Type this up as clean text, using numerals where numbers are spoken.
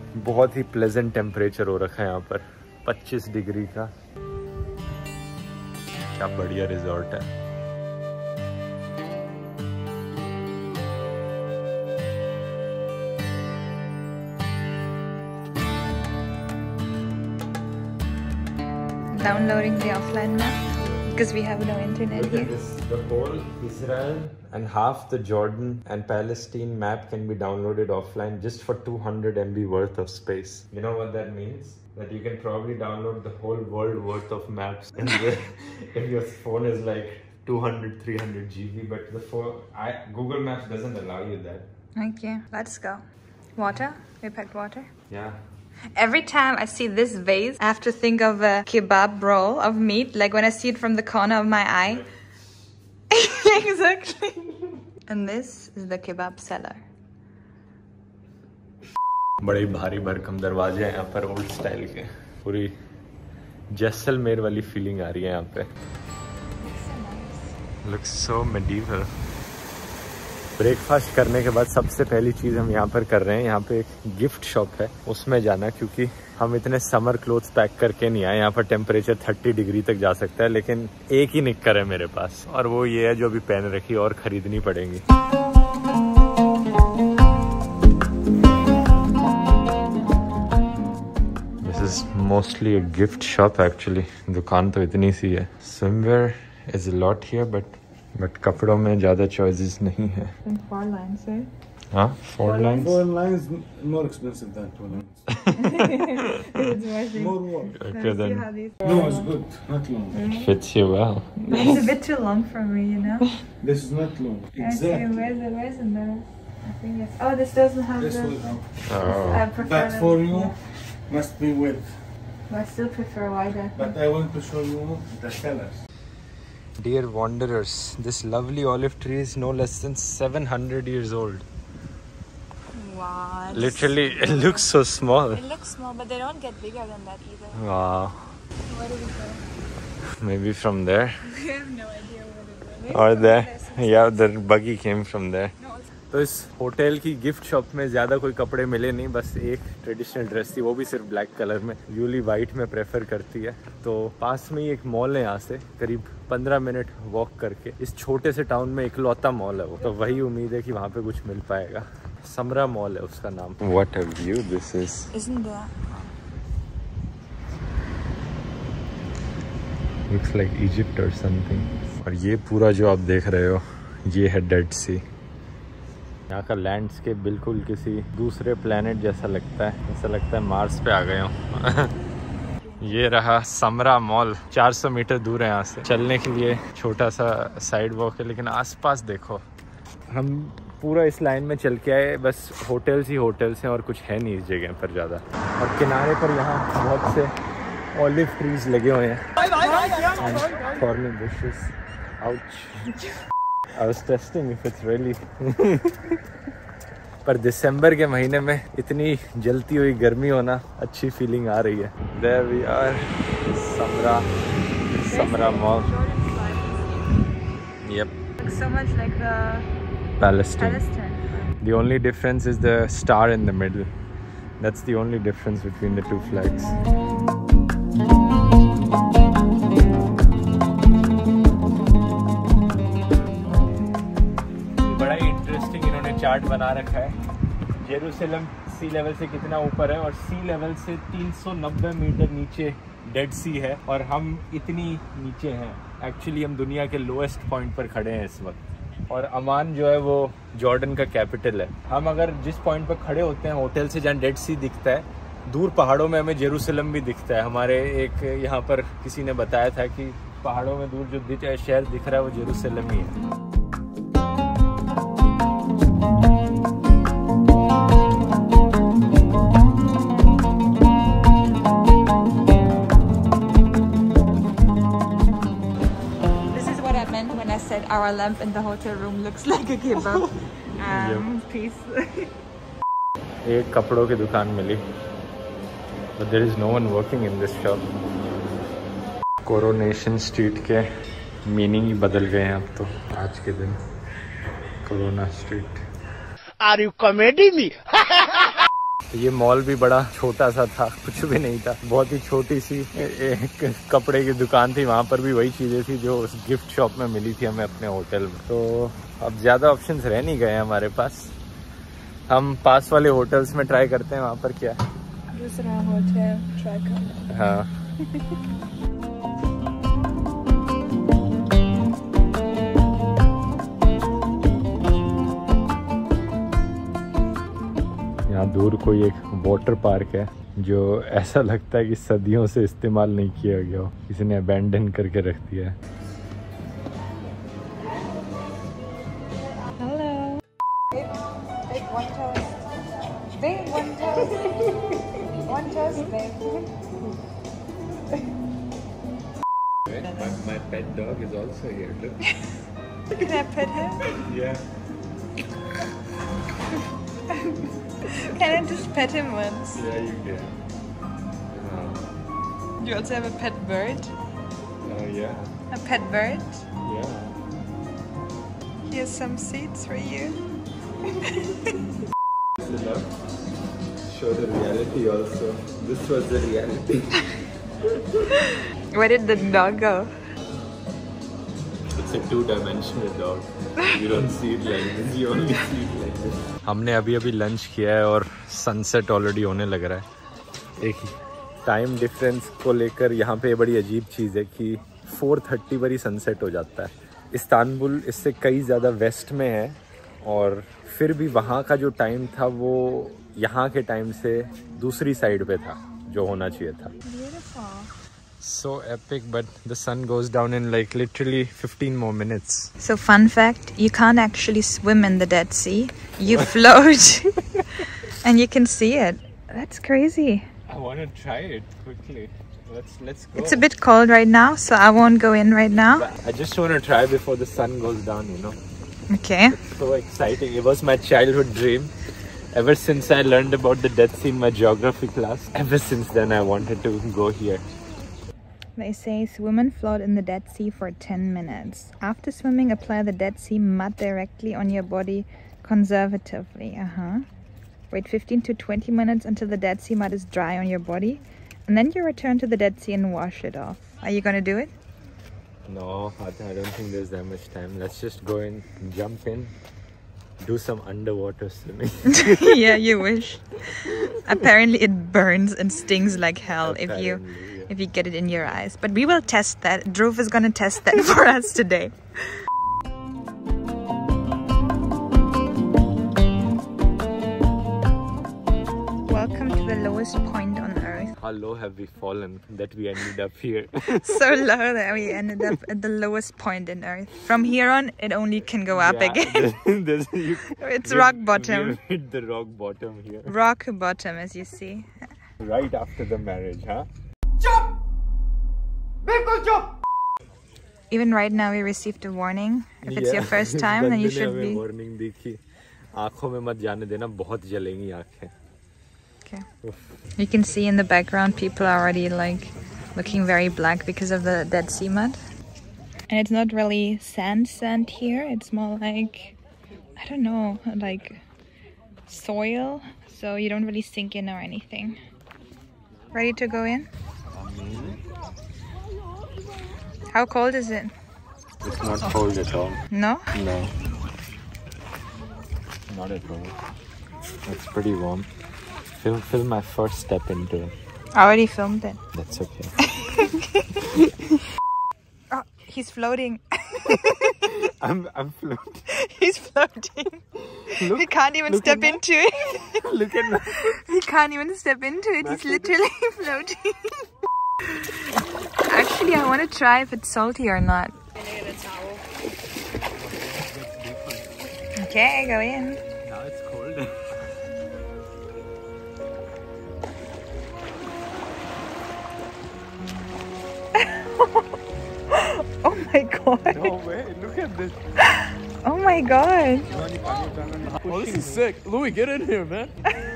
बहुत ही pleasant temperature हो रखा है यहाँ पर, 25 डिग्री का। क्या बढ़िया रिजॉर्ट है। Downloading the offline map because we have no internet Look here. at this. The whole Israel and half the Jordan and Palestine map can be downloaded offline just for 200 MB worth of space. You know what that means? That you can probably download the whole world worth of maps if your phone is like 200, 300 GB. But Google Maps doesn't allow you that. Okay, let's go. Water? We packed water? Yeah. Every time I see this vase, I have to think of a kebab roll of meat, like when I see it from the corner of my eye. Exactly. And this is the kebab seller. बड़े भारी भरकम दरवाजे हैं यहाँ पर, old style के। पूरी जैसलमेर वाली फीलिंग आ रही है यहाँ पे। Looks so medieval. ब्रेकफास्ट करने के बाद सबसे पहली चीज़ हम यहाँ पर कर रहे हैं, यहाँ पे एक गिफ्ट शॉप है उसमें जाना, क्योंकि हम इतने समर क्लोथ्स पैक करके नहीं आए। यहाँ पर टेम्परेचर 30 डिग्री तक जा सकता है, लेकिन एक ही निक्कर है मेरे पास और वो ये है जो अभी पहन रखी, और खरीदनी पड़ेंगी। This is mostly a gift shop actually. दुकान तो इतनी सी है। Swimwear is a lot here, but कपड़ों में ज्यादा चॉइसेस नहीं है। 4 lines, right? हाँ, 4 lines. 4 lines more expensive than 2 lines. It's More work. Okay, then No, it's good. Not long. it fits you well. It's a bit too long for me, you know. This is not long. Okay, Exactly. where's the mirror? I think it's... Oh, this doesn't have This the... will help. Oh. I prefer But them. for you, Yeah. must be with. But I still prefer wide, I think. But I want to show you the colors. Dear wanderers, this lovely olive tree is no less than 700 years old. Wow. Literally, it looks so small. It looks small, but they don't get bigger than that either. Wow. Where do we go? Maybe from there We have no idea where to go. Maybe or from there. there. Yeah, the buggy came from there. No, it's... तो इस hotel की gift shop में ज़्यादा कोई कपड़े मिले नहीं, बस एक ट्रेडिशनल ड्रेस थी, वो भी सिर्फ ब्लैक कलर में। यूली वाइट में प्रेफर करती है। तो पास में ही एक मॉल है, यहाँ से करीब 15 मिनट वॉक करके। इस छोटे से टाउन में इकलौता मॉल है वो, तो वही उम्मीद है कि वहाँ पे कुछ मिल पाएगा। समरा मॉल है उसका नाम। What a view this is. Isn't that? Looks like Egypt or something. और ये पूरा जो आप देख रहे हो, ये है डेड सी। यहाँ का लैंडस्केप बिल्कुल किसी दूसरे प्लेनेट जैसा लगता है, ऐसा लगता है मार्स पे आ गए हूँ। ये रहा समरा मॉल, 400 मीटर दूर है यहाँ से। चलने के लिए छोटा सा साइड वॉक है, लेकिन आसपास देखो। हम पूरा इस लाइन में चल के आए, बस होटल्स ही होटल्स हैं और कुछ है नहीं इस जगह पर ज़्यादा। और किनारे पर यहाँ बहुत से ऑलिव ट्रीज लगे हुए हैं। Thorny bushes. Ouch. I was testing if it's really पर दिसंबर के महीने में इतनी जलती हुई गर्मी होना, अच्छी फीलिंग आ रही है। There we are, Samra Mall. Yep. Looks so much like the Palestine. Palestine. The only difference is the star in the middle. That's the only difference between the two flags. Chart बना रखा है। Jerusalem सी level से कितना ऊपर है, और सी level से 390 metre नीचे डेड सी है, और हम इतनी नीचे हैं। एक्चुअली हम दुनिया के लोएस्ट पॉइंट पर खड़े हैं इस वक्त। और अमान जो है वो जॉर्डन का कैपिटल है। हम अगर जिस पॉइंट पर खड़े होते हैं होटल से, जहाँ डेड सी दिखता है, दूर पहाड़ों में हमें जेरूसलम भी दिखता है। हमारे एक यहाँ पर किसी ने बताया था कि पहाड़ों में दूर जो शहर दिख रहा है वो जेरूसलम ही है। Our lamp in the hotel room looks like a kebab. Peace. एक कपड़ों की दुकान मिली, but there is no one working in this shop. Coronation street के मीनिंग ही बदल गए हैं अब तो आज के दिन। Corona street. Are you comedy me? ये मॉल भी बड़ा छोटा सा था, कुछ भी नहीं था, बहुत ही छोटी सी एक कपड़े की दुकान थी, वहाँ पर भी वही चीज़ें थी जो उस गिफ्ट शॉप में मिली थी हमें अपने होटल में। तो अब ज़्यादा ऑप्शंस रह नहीं गए हमारे पास, हम पास वाले होटल्स में ट्राई करते हैं वहाँ पर क्या है। दूसरा होटल ट्राई करना। हाँ यहाँ दूर कोई एक वाटर पार्क है जो ऐसा लगता है कि सदियों से इस्तेमाल नहीं किया गया हो, किसी ने अबैंडन करके रख दिया है। My pet dog is also here. Look. Can I pet him? Yeah. Can I just pet him once? Yeah, you can. You also have a pet bird? Yeah. A pet bird? Yeah. Here's some seeds for you. Show the reality also. This was the reality. Where did the dog go? It's a two-dimensional dog. You don't see it like this. You only see it like this. हमने अभी lunch किया है और sunset already होने लग रहा है। एक टाइम डिफरेंस को लेकर यहाँ पे बड़ी अजीब चीज़ है कि 4:30 पर ही सनसेट हो जाता है। इस्तांबुल इससे कई ज़्यादा वेस्ट में है और फिर भी वहाँ का जो टाइम था वो यहाँ के टाइम से दूसरी साइड पे था जो होना चाहिए था। So epic, but the sun goes down in like literally 15 more minutes. So fun fact, you can't actually swim in the Dead Sea. You float and you can see it. That's crazy. I want to try it quickly. Let's go. It's a bit cold right now, so I won't go in right now. But I just want to try before the sun goes down, you know. Okay. It's so exciting. It was my childhood dream. Ever since I learned about the Dead Sea in my geography class, ever since then I wanted to go here. They say swim and float in the Dead Sea for 10 minutes. After swimming, apply the Dead Sea mud directly on your body conservatively. Wait 15 to 20 minutes until the Dead Sea mud is dry on your body. And then you return to the Dead Sea and wash it off. Are you going to do it? No, I don't think there's that much time. Let's just go in, jump in, do some underwater swimming. Yeah, you wish. Apparently it burns and stings like hell if you get it in your eyes. But we will test that. Dhruv is going to test that for us today. Welcome to the lowest point on earth. How low have we fallen that we ended up here? So low that we ended up at the lowest point in earth. From here on, it only can go up again. It's rock bottom. We hit the rock bottom here. Rock bottom, as you see. Right after the marriage, huh? Even right now, we received a warning. If it's your first time, then you should be. Warning देखी, आँखों में मत जाने देना, बहुत जलेंगी आँखें. Okay. You can see in the background, people are already like looking very black because of the Dead Sea mud. And it's not really sand here. It's more like, I don't know, like soil. So you don't really sink in or anything. Ready to go in? How cold is it? It's not cold at all. No? No. Not at all. It's pretty warm. Film my first step into it. I already filmed it. That's okay. Oh, he's floating. I'm floating. He's floating. Look, he can't even step into it. Look at that. He can't even step into it. He's literally floating. Actually, I want to try if it's salty or not. Okay, go in. Now it's cold. Oh my god. No way, look at this. Oh my god. Oh, this is sick. Louis, get in here, man.